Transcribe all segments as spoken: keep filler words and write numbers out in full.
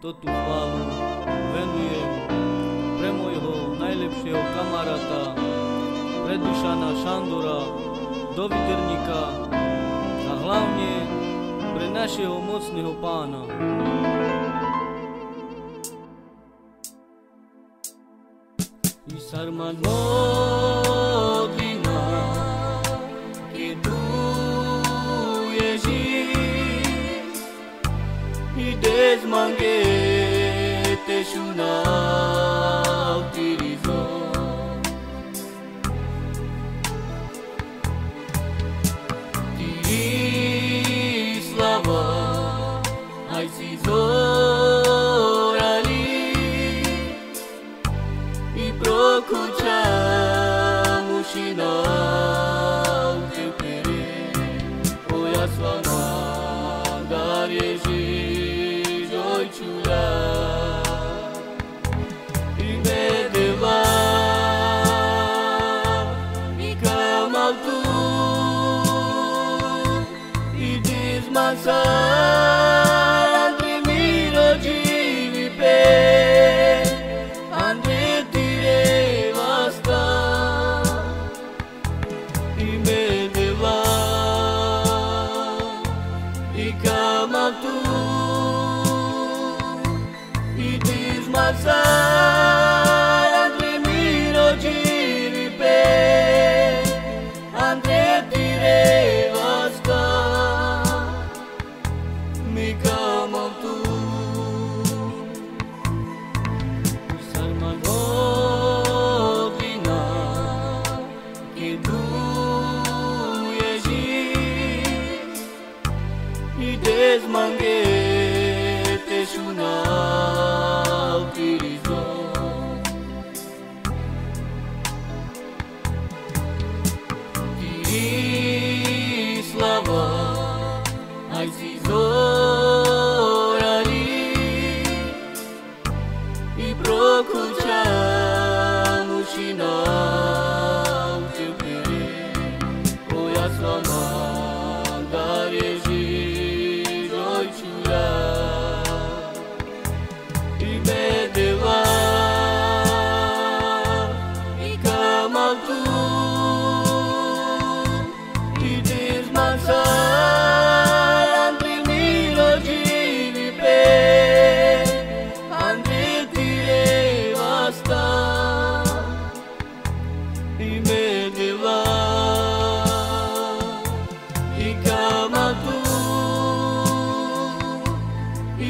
toto chválu venujem pre môjho najlepšieho kamaráta, pre Dušana Šandora, doviderníka a hlavne pre našeho mocného pána. I sarman modlina, che tu Ježíš, i desmanghete shunau tirizo. Ti slava ai si zorali i prokučamu šinau tepere. Oja slava dar Ježíš ojčula i medeva i kamal tu i dismasar andre miro jivi pe andre tire vasta i medeva i kamal tu i dismasar andre miro jivi pe andre tire vasta mi kamal tu. Sarman modlina, che tu Ježíš, i desmanghete shunau tirizo. Ti slava ai si zorali i prokučamu šinau tepere. Oja slava dar Ježíš ojčula i medeva i kamal tu i dismasar andre miro jivi pe andre tire vasta i medeva i kamal tu i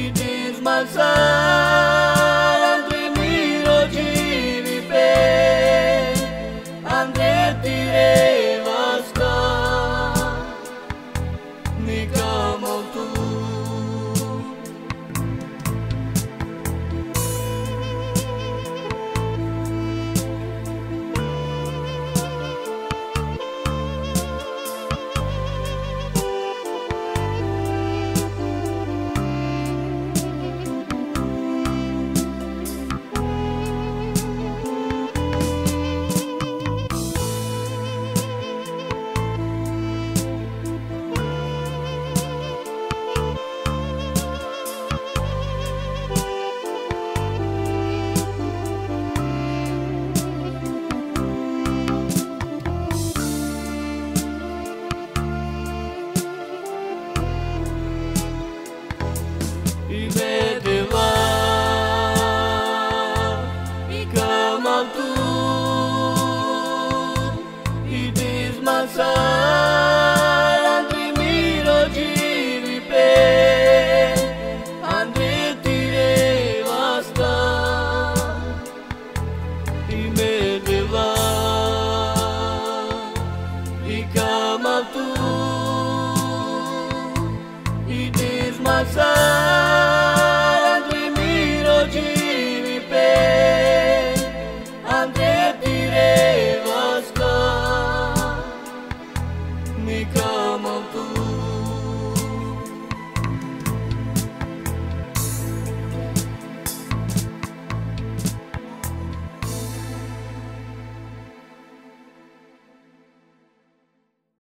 dismasar andre miro jivi pe andre tire vasta mi kamal tu. I medeva i kamal tu i dismasar andre miro jivi pe andre tire vasta i medeva i kamal tu i dismasar andre miro jivi pe andre tire vasta mi kamal